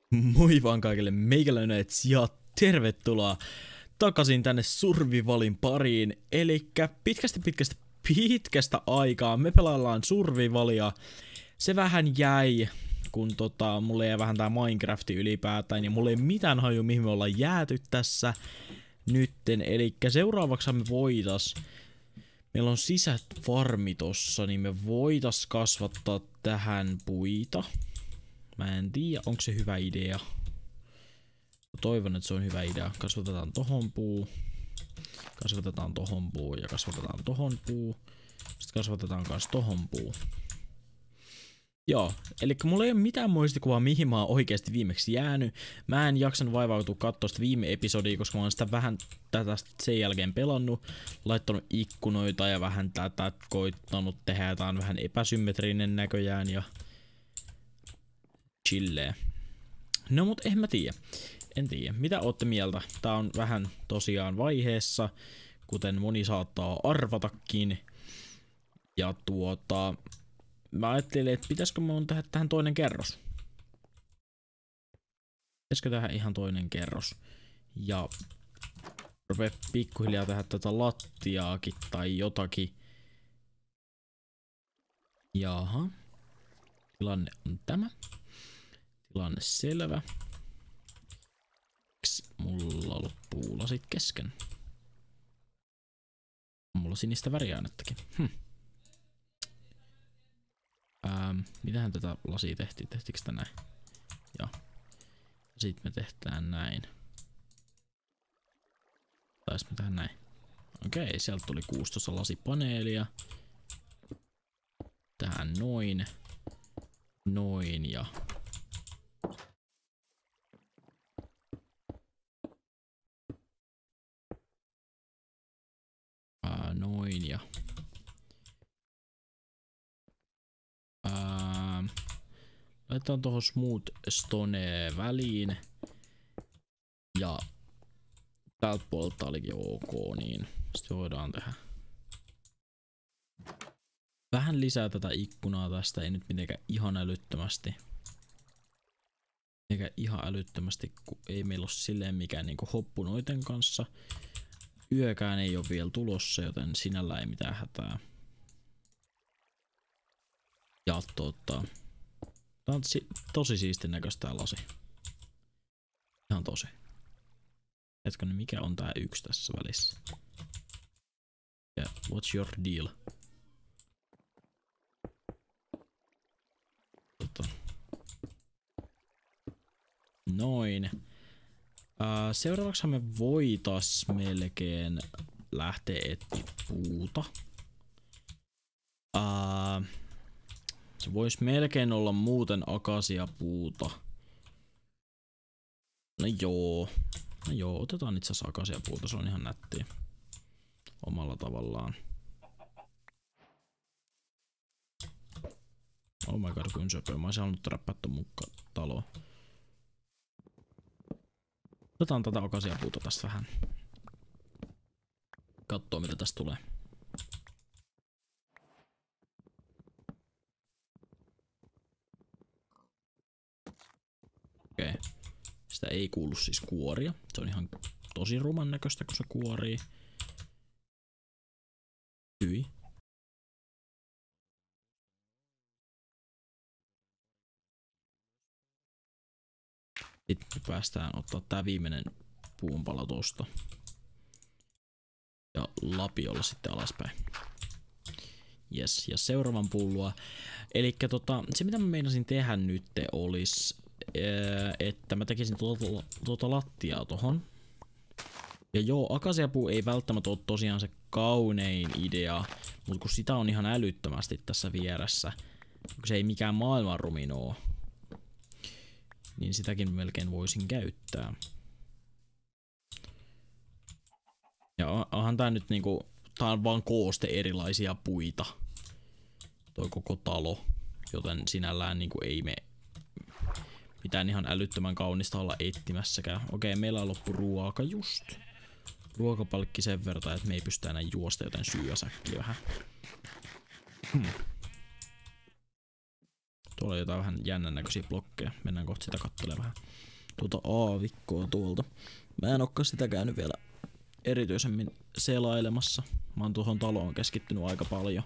Moi vaan kaikille meikäläiset ja tervetuloa takaisin tänne Survivalin pariin. Elikkä pitkästä aikaa me pelaillaan Survivalia. Se vähän jäi, kun mulle jäi vähän tää Minecrafti ylipäätään ja mulle ei mitään haju mihin me ollaan jääty tässä nytten. Elikkä seuraavaksi me voitais, meillä on sisäfarmi tossa, niin me voitais kasvattaa tähän puita. Mä en tiedä, onko se hyvä idea. Toivon, että se on hyvä idea. Kasvatetaan tohon puu. Kasvatetaan tohon puu ja kasvatetaan tohon puu. Sitten kasvatetaan kans tohon puu. Joo, eli mulla ei ole mitään muistikuvaa mihin mä oon oikeesti viimeksi jäänyt. Mä en jaksanut vaivautua katsoa sitä viime episodia, koska mä oon sitä vähän tätä sen jälkeen pelannut. Laittanut ikkunoita ja vähän tätä koittanut tehdä. Tää on vähän epäsymmetrinen näköjään ja chillee. No mut en mä tiedä. En tiedä. Mitä ootte mieltä? Tää on vähän tosiaan vaiheessa, kuten moni saattaa arvatakin. Ja mä ajattelin, että pitäisikö mun tehdä tähän toinen kerros. Pitäisikö tähän ihan toinen kerros. Ja rupea pikkuhiljaa tehdä tätä lattiaakin tai jotakin. Jaha. Tilanne on tämä. Tilanne selvä. Mulla loppuu lasit kesken. Mulla sinistä väriainettakin. Mitähän tätä lasia tehtiin? Tehtiinkö sitä näin? Joo. Sitten me tehdään näin. Tai me tehdään näin. Okei, sieltä tuli 16 lasipaneelia. Tähän noin. Noin ja noin ja laitetaan tuohon smooth stone väliin ja tältä puolelta olikin ok, niin sitten voidaan tehdä vähän lisää tätä ikkunaa tästä, ei nyt mitenkään ihan älyttömästi. Kun ei meillä ole silleen mikään niinku hoppu noiden kanssa. Yökään ei ole vielä tulossa, joten sinällä ei mitään hätää. Ja tää on tosi siistin näköistä tää lasi. Ihan tosi. Hetkonen, mikä on tää yksi tässä välissä? Yeah, what's your deal? Noin. Seuraavaksi me voitais melkein lähteä etsiä puuta. Se vois melkein olla muuten akasiapuuta. No joo, otetaan itse asiassa akasiapuuta, se on ihan nättiä. Omalla tavallaan. Oh my god, kuin söpöä. Mä oisin halunnut räppättää mukaan taloon. Otetaan tätä akasiapuuta tästä vähän. Kattoo mitä tästä tulee. Okei. Sitä ei kuulu siis kuoria. Se on ihan tosi ruman näköistä kun se kuorii. Hyi. Sitten me päästään ottaa tää viimeinen puunpala tosta. Ja lapiolla sitten alaspäin. Yes, ja seuraavan pullua. Elikkä se mitä mä meinasin tehdä nyt olisi, että mä tekisin tuota lattiaa tohon. Ja joo, akasiapuu ei välttämättä ole tosiaan se kaunein idea, mutta kun sitä on ihan älyttömästi tässä vieressä, kun se ei mikään maailmanrumin oo, niin sitäkin melkein voisin käyttää. Ja onhan tää nyt niinku, tää on vaan kooste erilaisia puita. Toi koko talo. Joten sinällään niinku ei me mitään ihan älyttömän kaunista olla etsimässäkään. Okei, meillä on loppu ruoka just. Ruokapalkki sen verran, että me ei pystytä enää juosta, joten syö säkkiä vähän. Tuolla on jotain vähän jännän näköisiä blokkeja. Mennään kohta sitä kattelemaan vähän tuota aavikkoa tuolta. Mä en olekaan sitä käynyt vielä erityisemmin selailemassa. Mä oon tuohon taloon keskittynyt aika paljon.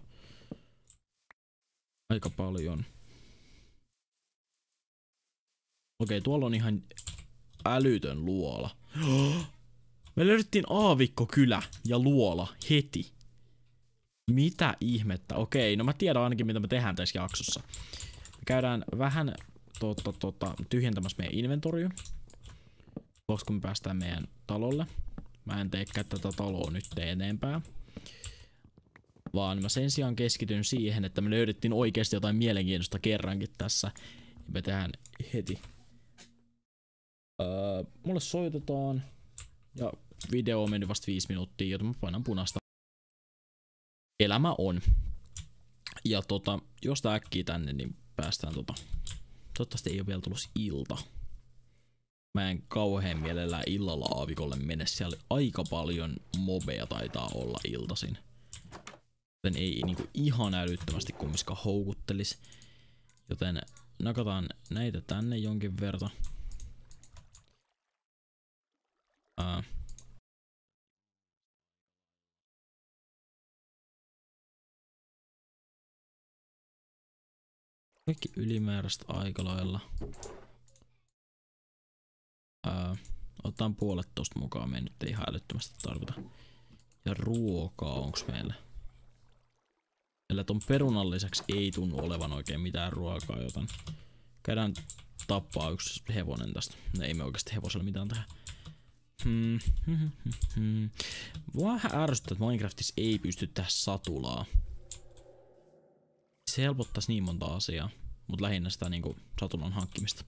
Okei, tuolla on ihan älytön luola. Me löydettiin aavikkokylä ja luola heti. Mitä ihmettä? Okei, no mä tiedän ainakin mitä me tehdään tässä jaksossa. Me käydään vähän tyhjentämässä meidän inventorion. Koska kun me päästään meidän talolle. Mä en teekään tätä taloa nyt enempää. Vaan mä sen sijaan keskityn siihen, että me löydettiin oikeasti jotain mielenkiintoista kerrankin tässä. Ja me tehdään heti. Mulle soitetaan. Ja video on mennyt vasta 5 minuuttia, joten mä painan punaista. Elämä on. Ja jos tää äkkiä tänne, niin päästään toivottavasti ei oo vielä tulossa ilta. Mä en kauhean mielellään illalla aavikolle mene. Siellä aika paljon mobeja taitaa olla iltaisin. Joten ei niinku ihan älyttömästi kummiskaan houkuttelis. Joten nakataan näitä tänne jonkin verran. Kaikki ylimääräistä aika lailla. Otetaan puolet tosta mukaan, me ei nyt ihan älyttömästi tarvita. Ja ruokaa onks meillä? Meillä ton perunan lisäksi ei tunnu olevan oikein mitään ruokaa, joten käydään tappaa yksi hevonen tästä. No ei me oikeesti hevosella mitään tehdä. Vähän ärsyttää, että Minecraftissa ei pysty tehdä satulaa. Se helpottais niin monta asiaa, mut lähinnä sitä niinku satulan hankkimista.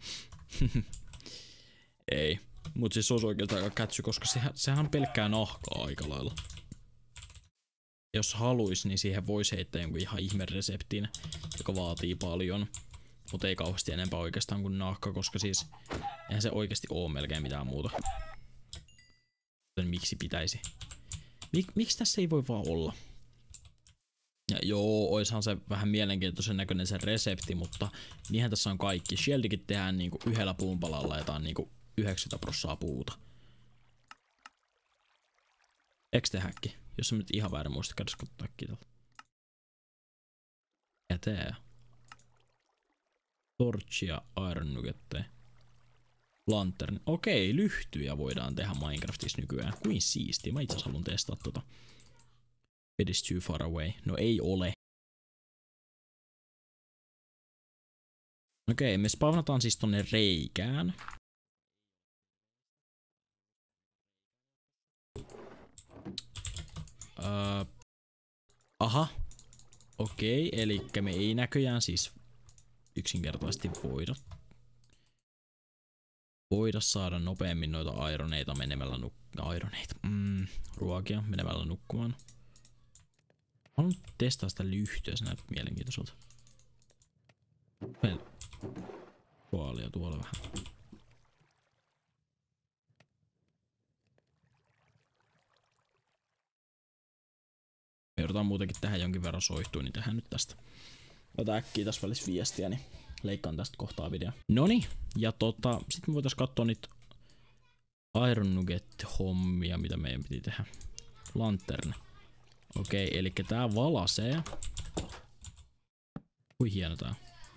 Ei. Mut siis se olisi oikeesti aika kätsy, koska sehän on pelkkää nahkaa aika lailla. Jos haluis, niin siihen voisi heittää jonkun ihan ihme reseptin, joka vaatii paljon. Mut ei kauheasti enempää oikeastaan kuin nahka, koska siis eihän se oikeesti oo melkein mitään muuta. Joten miksi pitäisi? Miksi tässä ei voi vaan olla? Ja joo, oishan se vähän mielenkiintoisen näköinen se resepti, mutta niinhän tässä on kaikki. Shieldikin tehdään niinku yhdellä puunpalalla ja tää on niinku 90% puuta. Eiks tehäkin? Jos on nyt ihan väärin muista, käydä skottaa kitältä. Eteen. Torchia, iron nuggetteja. Lantern. Okei, lyhtyjä voidaan tehdä Minecraftissa nykyään. Kuin siistiä. Mä itse asiassa haluan testaa tota. It is too far away. No ei ole. Okei, me spawnataan siis tonne reikään. Aha. Okei, elikkä me ei näköjään siis yksinkertaisesti voida saada nopeammin noita ironeita menemällä ruokia menemällä nukkumaan. Haluan testaa sitä lyhtyä, se näyttää mielenkiintoiselta. Meillä tuolia tuolla vähän. Me joudutaan muutenkin tehdä jonkin verran soihtua, niin tehdään nyt tästä. Otan äkkiä tässä välissä viestiä, niin leikkaan tästä kohtaa video. Noniin, ja sit me voitais katsoa niitä Iron Nugget-hommia, mitä meidän piti tehdä. Lantern. Okei, eli tää valasee. Kui hieno tää.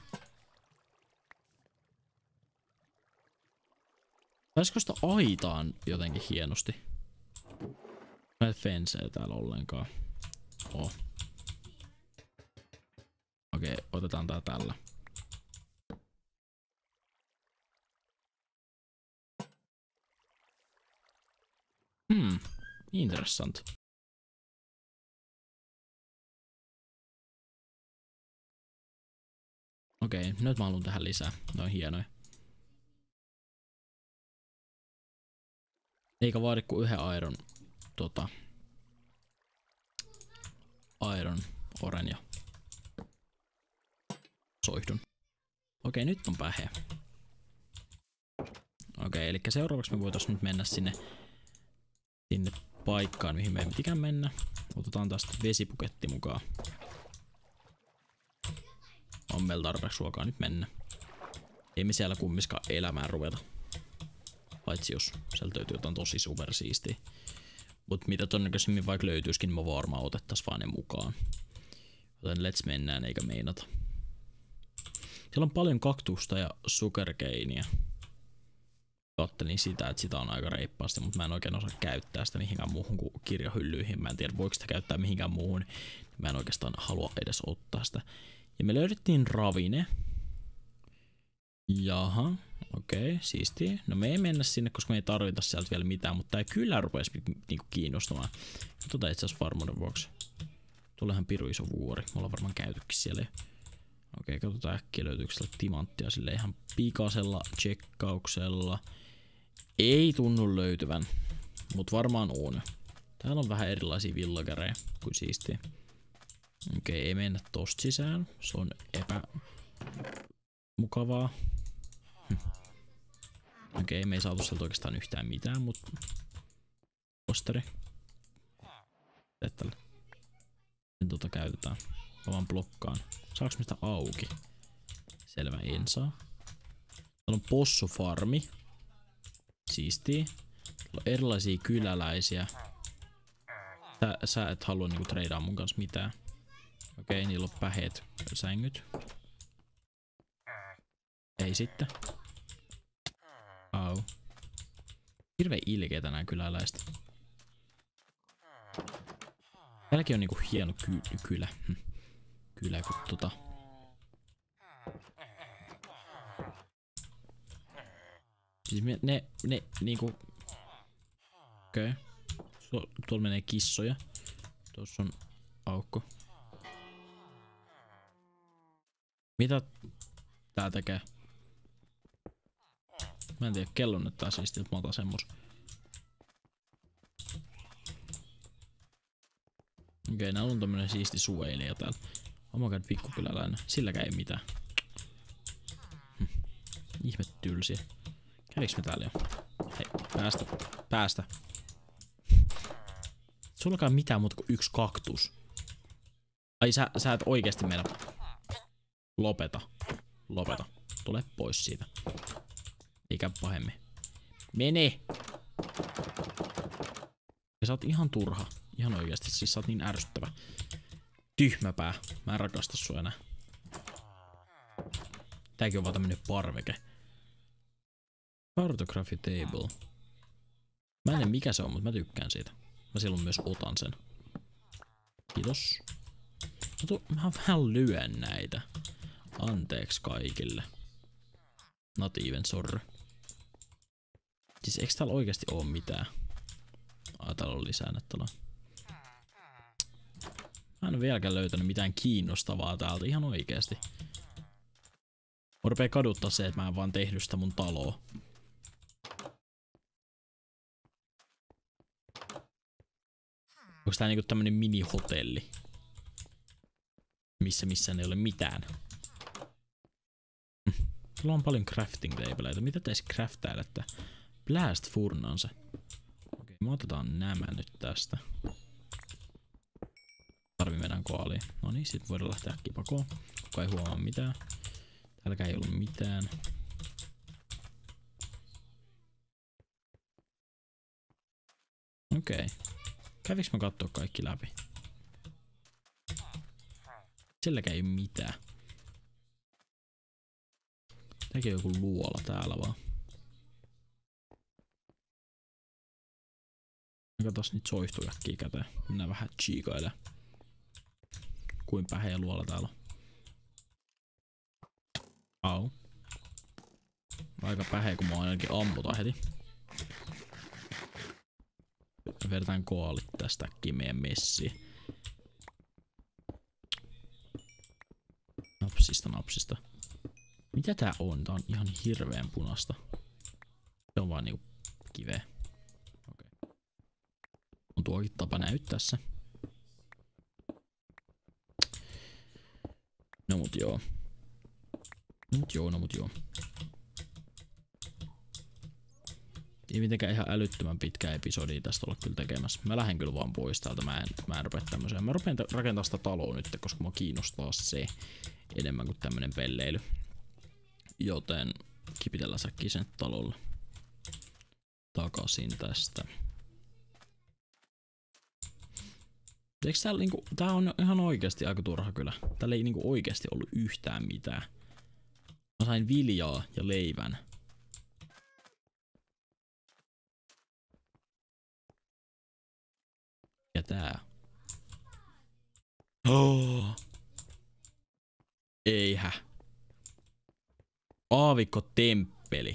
Saisiko sitä aitaan jotenkin hienosti? Mä en fenseä täällä ollenkaan. Okei, otetaan tää tällä. Interessant. Okei, nyt mä haluan tähän lisää. Ne on hienoja. Eikä vaadi kuin yhden iron oren ja soihdun. Okei, nyt on päheä. Okei, eli seuraavaksi me voitais nyt mennä sinne paikkaan, mihin me ei pitikään mennä. Otetaan tästä vesipuketti mukaan. On meillä tarpeeksi ruokaa nyt mennä. Ei me siellä kummiskaan elämään ruveta. Paitsi jos sieltä löytyy jotain tosi supersiistiä. Mut mitä todennäköisimmin vaikka löytyisikin, niin me varmaan otettais vaan ne mukaan. Joten let's mennään eikä meinata. Siellä on paljon kaktusta ja sugarcanea. Kattelin sitä, että sitä on aika reippaasti, mutta mä en oikein osaa käyttää sitä mihinkään muuhun kuin kirjahyllyihin. Mä en tiedä, voiko sitä käyttää mihinkään muuhun. Mä en oikeastaan halua edes ottaa sitä. Ja me löydettiin ravine. Jaha, okei, siistiä. No me ei mennä sinne, koska me ei tarvita sieltä vielä mitään, mutta tää kyllä rupesi niinku kiinnostamaan. Katsotaan itse asiassa varmuuden vuoksi. Tuleehan piru iso vuori. Me ollaan varmaan käytykin siellä. Okei, katsotaan äkkiä löytyykö sieltä timanttia sille ihan pikasella tsekkauksella. Ei tunnu löytyvän, mutta varmaan on. Täällä on vähän erilaisia villagereja kuin siistiä. Okei, ei mennä tosta sisään. Se on epämukavaa. Okei, me ei saatu sieltä oikeastaan yhtään mitään, mutta posteri. Tällä. Nyt käytetään. Mä vaan blokkaan. Saaks mistä auki? Selvä, en saa. Täällä on possufarmi. Siistii. Täällä on erilaisia kyläläisiä. Sä et halua niinku treidaa mun kanssa mitään. Okei, niillä on päheet sängyt. Ei sitten. Au. Hirveen ilkeetä nää kyläläiset. Täälläkin on niinku hieno kylä. Kylä kun Siis ne niinku... Okei. Tuolla menee kissoja. Tuossa on aukko. Mitä tää tekee? Mä en tiedä, kello näyttää siistiltä, mä otan semmos. Okei, nää on tämmönen siisti suojelija täällä. Omakaan pikkukyläläinen. Silläkään ei mitään. Ihme tylsiä. Käviks me täällä jo? Hei, päästä. Sullakaan mitään muuta kuin yksi kaktus. Ai sä et oikeesti mennä. Lopeta. Tule pois siitä. Eikä pahemmin. Mene! Ja sä oot ihan turha. Ihan oikeesti. Siis sä oot niin ärsyttävä. Tyhmäpää. Mä en rakasta sua enää. Tääkin on vaan tämmönen parveke. Cartography table. Mä en tiedä mikä se on, mutta mä tykkään siitä. Mä silloin myös otan sen. Kiitos. Mä vähän lyön näitä. Anteeksi kaikille. Not even sorry. Siis eiks täällä oikeesti oo mitään? Täällä on lisää näyttelyä. Mä en oo vieläkään löytänyt mitään kiinnostavaa täältä ihan oikeesti. Mä rupee kaduttaa se, että mä en vaan tehnyt sitä mun taloa. Onks tää niinku tämmönen mini-hotelli? Missä ei ole mitään. Sulla on paljon crafting tableita. Mitä teis craftailla, että blast furnaansa? Okei, me otetaan nämä nyt tästä. Tarvii meidän koaliin. No niin, sit voidaan lähteä äkkipakoon. Kuka ei huomaa mitään. Täälläkään ei ollut mitään. Okei. Käviks mä kattoo kaikki läpi? Silläkään ei mitään. Tääkin on joku luola täällä vaan. Katos nyt soihtuu äkkiä käteen. Minä vähän chiikailen. Kuin päheä luola täällä on. Au. Aika päheä kun mä ainakin ammutaan heti. Vedetään koalit tästä äkkiä meidän messiin. Napsista. Mitä tää on? Tää on ihan hirveän punasta. Se on vaan niinku kiveä. Okei. On tuokin tapa näyttää se. No mut joo. No mut joo. Ei mitenkään ihan älyttömän pitkä episodia tästä olla kyllä tekemässä. Mä lähden kyllä vaan pois täältä. Mä en rupea tämmöiseen. Mä rupean rakentaa sitä taloa nyt, koska mua kiinnostaa se. enemmän kuin tämmönen pelleily. Joten kipitellään säkkiä sen talolle. Takaisin tästä. Eikö täällä niinku, tää on ihan oikeesti aika turha kyllä. Täällä ei niinku oikeesti ollut yhtään mitään. Mä sain viljaa ja leivän. Ja tää. Oh. Eihä. Aavikkotemppeli.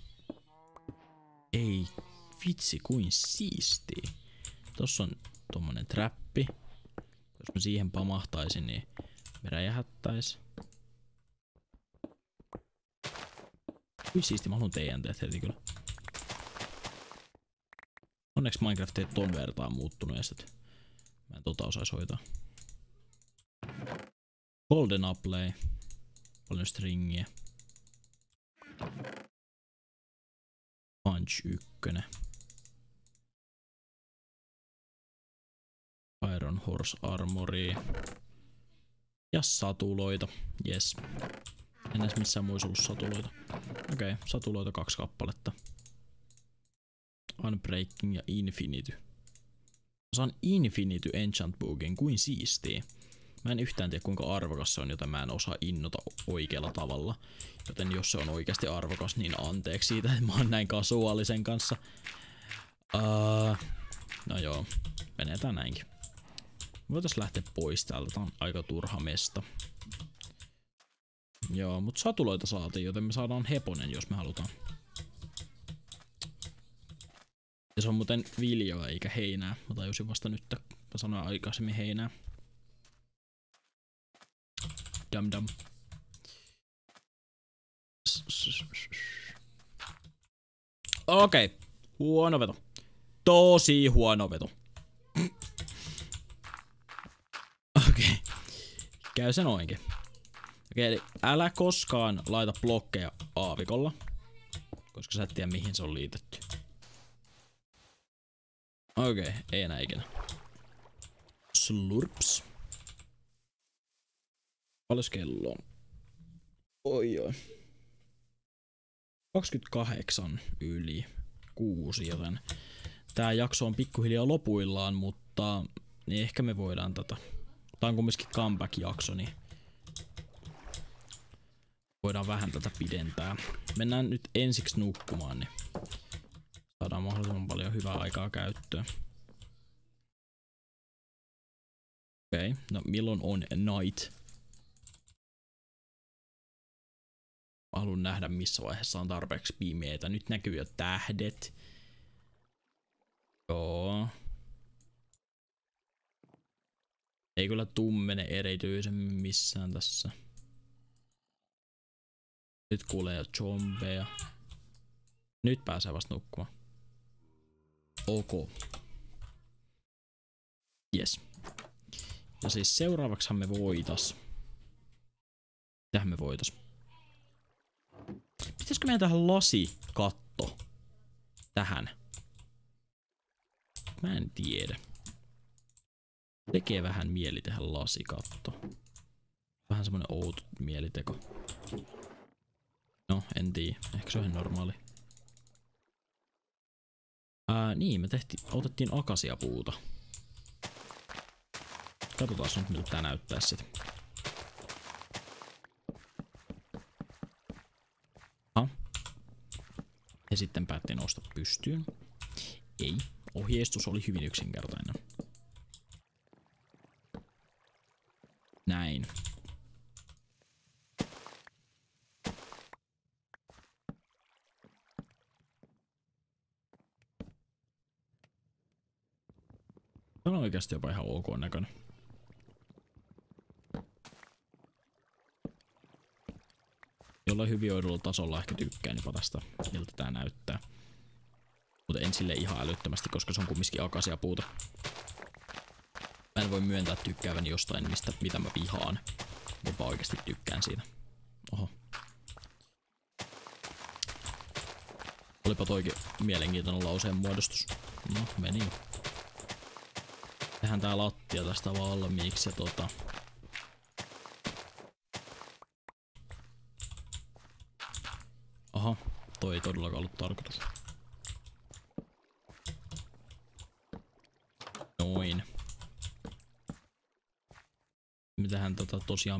Ei vitsi kuin siistiä. Tossa on tommonen trappi. Jos mä siihen pamahtaisin, niin me räjähättäis. Kui siisti, mä haluun TNT heti kyllä. Onneksi Minecraft ei ton vertaan muuttunut edes, et mä en osais hoitaa. Golden Apple. Paljon stringiä. Punch 1. Iron Horse Armoria. Ja satuloita. Yes. En edes missään muissa ollut satuloita. Okei, satuloita 2 kappaletta. Unbreaking ja Infinity. Saan Infinity Enchant Bookin, kuin siistii. Mä en yhtään tiedä kuinka arvokas se on, jota mä en osaa innota oikealla tavalla. Joten jos se on oikeasti arvokas, niin anteeksi siitä, että mä oon näin kasuaalisen kanssa. No joo, menetään näinkin. Voitais lähteä pois täältä, tää on aika turha mesta. Joo, mut satuloita saatiin, joten me saadaan heponen, jos me halutaan. Ja se on muuten viljaa eikä heinää. Mä tajusin vasta nyt, mä sanoin aikaisemmin heinää. Dum dum. Okei, huono veto. Tosi huono veto. Okei, käy sen oikein. Okei, eli älä koskaan laita blokkeja aavikolla, koska sä et tiedä mihin se on liitetty. Okei, ei enää ikinä. Slurps. Paljon kello on? Oi oi. 28 yli 6, joten tää jakso on pikkuhiljaa lopuillaan, mutta ehkä me voidaan tätä. Tää on kumminkin comeback-jakso, niin voidaan vähän tätä pidentää. Mennään nyt ensiksi nukkumaan, niin saadaan mahdollisimman paljon hyvää aikaa käyttöön. Okei, no milloin on night? Haluan nähdä missä vaiheessa on tarpeeksi pimeetä. Nyt näkyy jo tähdet. Joo. Ei kyllä tummene erityisemmin missään tässä. Nyt kuulee jo zombeja. Nyt pääsee vasta nukkumaan. Ok. Yes. Ja siis seuraavaksihan me voitais. Mitähän me voitais? Pitäisikö meidän tähän lasikatto? Tähän. Mä en tiedä. Tekee vähän mieli tehdä lasikatto. Vähän semmonen outo mieliteko. No, en tiedä. Ehkä se on ihan normaali. Niin, me otettiin akasiapuuta. Katsotaan nyt miltä tää näyttää sit. Ja sitten päätti nousta pystyyn. Ei, ohjeistus oli hyvin yksinkertainen. Näin. Se on oikeasti jopa ihan ok näköinen. Jollain hyvioidulla tasolla ehkä tykkään jopa tästä, miltä tää näyttää. Mutta en sille ihan älyttömästi, koska se on kumminkin akasiapuuta. Mä en voi myöntää tykkääväni jostain, mitä mä vihaan. Jopa oikeasti tykkään siitä. Oho. Olipa toikin mielenkiintoinen lauseen muodostus. No, meni jo. Tehdään tää lattia tästä valmiiksi ja toi ei todellakaan ollut tarkoitus. Noin. Me tehdään tosiaan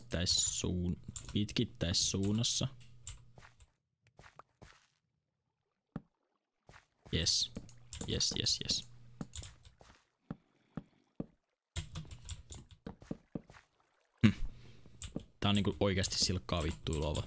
pitkittäissuunnassa. Yes. Yes. Tää on niinku oikeasti silkkaa vittuilua.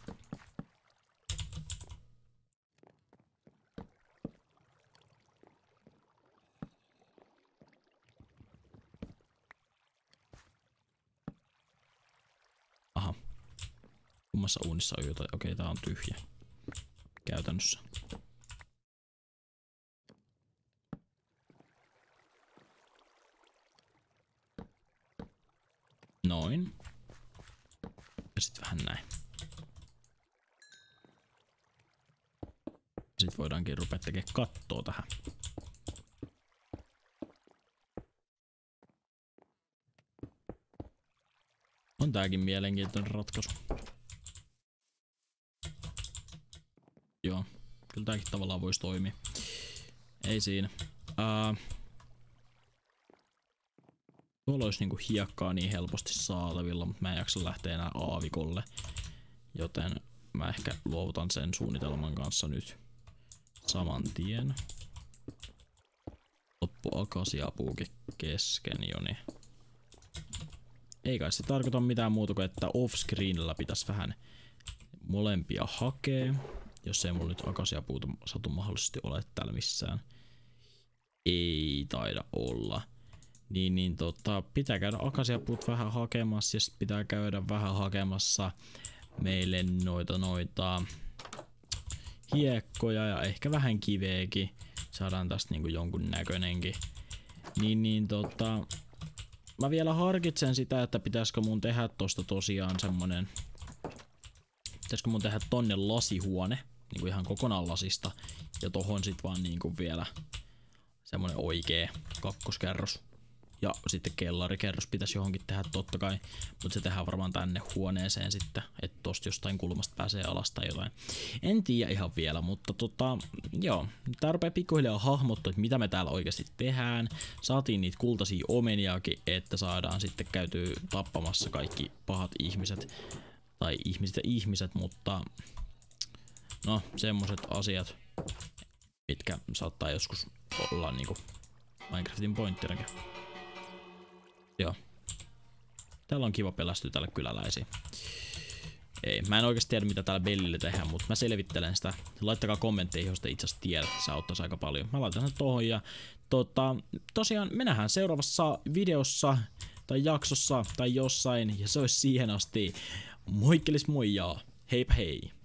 Aha. Kummassa uunissa on jotain. Okei, tää on tyhjä. Käytännössä. Noin. Ja sit vähän näin. Sit voidaankin rupea tekemään kattoa tähän. On tääkin mielenkiintoinen ratkaisu. Joo, kyllä tääkin tavallaan voisi toimia. Ei siinä. Tuolla olisi niinku hiekkaa niin helposti saatavilla, mutta mä en jaksa lähteä enää aavikolle. Joten mä ehkä luovutan sen suunnitelman kanssa nyt saman tien. Loppu akasiapuukin kesken jo, niin ei kai se tarkoita mitään muuta kuin, että offscreenillä pitäisi vähän molempia hakea. Jos ei mulla nyt akasiapuuta satu mahdollisesti ole täällä missään. Ei taida olla. Niin pitää käydä akasiapuut vähän hakemassa ja sit pitää käydä vähän hakemassa meille noita hiekkoja ja ehkä vähän kiveekin. Saadaan tästä niinku jonkun näköinenkin. Mä vielä harkitsen sitä, että pitäisikö mun tehdä tosta tosiaan semmonen. Pitäisikö mun tehdä tonne lasihuone, niinku ihan kokonaan lasista. Ja tohon sit vaan niinku vielä semmonen oikee kakkoskerros. Ja sitten kellarikerros pitäisi johonkin tehdä totta kai, mutta se tehdään varmaan tänne huoneeseen sitten, että tosta jostain kulmasta pääsee alas tai jotain. En tiedä ihan vielä, mutta joo. Tää rupeaa pikkuhiljaa hahmottua, että mitä me täällä oikeasti tehdään. Saatiin niitä kultaisia omeniakin, että saadaan sitten käytyä tappamassa kaikki pahat ihmiset. Tai ihmiset, mutta no semmoset asiat, mitkä saattaa joskus olla niinku Minecraftin pointtinakin. Joo. Täällä on kiva pelästyä tälle kyläläisiin. Ei, mä en oikeesti tiedä mitä täällä Bellille tehdään, mutta mä selvittelen sitä. Laittakaa kommentteihin, jos te itse asiassa tiedätte, se auttaisi aika paljon. Mä laitan sen tohon ja tosiaan me nähdään seuraavassa videossa tai jaksossa tai jossain ja se olisi siihen asti. Moikkelis moi ja heipä hei!